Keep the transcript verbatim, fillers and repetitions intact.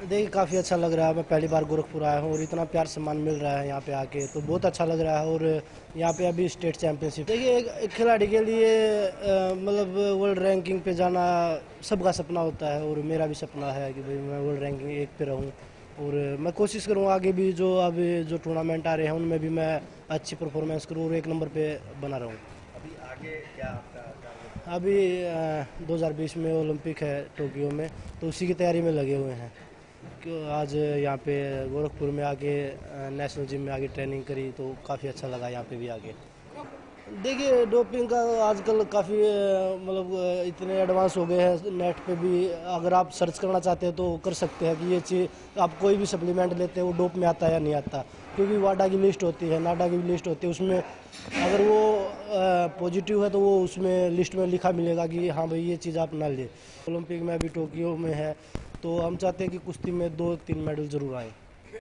देखिए काफ़ी अच्छा लग रहा है। मैं पहली बार गोरखपुर आया हूँ और इतना प्यार सम्मान मिल रहा है यहाँ पे आके, तो बहुत अच्छा लग रहा है। और यहाँ पे अभी स्टेट चैंपियनशिप, देखिए एक, एक खिलाड़ी के लिए अ, मतलब वर्ल्ड रैंकिंग पे जाना सबका सपना होता है और मेरा भी सपना है कि भाई मैं वर्ल्ड रैंकिंग एक पे रहूँ। और मैं कोशिश करूँ आगे भी जो अभी जो टूर्नामेंट आ रहे हैं उनमें भी मैं अच्छी परफॉर्मेंस करूँ और एक नंबर पे बना रहूँ। अभी आगे क्या आपका टारगेट है? अभी दो हज़ार बीस में ओलंपिक है टोक्यो में, तो उसी की तैयारी में लगे हुए हैं। क्यों आज यहाँ पे गोरखपुर में आके नेशनल जिम में आके ट्रेनिंग करी तो काफ़ी अच्छा लगा यहाँ पे भी आके। देखिए डोपिंग का आजकल काफ़ी मतलब अ, इतने एडवांस हो गए हैं, नेट पे भी अगर आप सर्च करना चाहते हैं तो कर सकते हैं कि ये चीज़ आप कोई भी सप्लीमेंट लेते हैं वो डोप में आता है या नहीं आता, क्योंकि वाडा की लिस्ट होती है, नाडा की भी लिस्ट होती है, उसमें अगर वो पॉजिटिव है तो वो उसमें लिस्ट में लिखा मिलेगा कि हाँ भाई ये चीज़ आप ना ले। ओलंपिक में अभी टोक्यो में है तो हम चाहते हैं कि कुश्ती में दो तीन मेडल जरूर आए।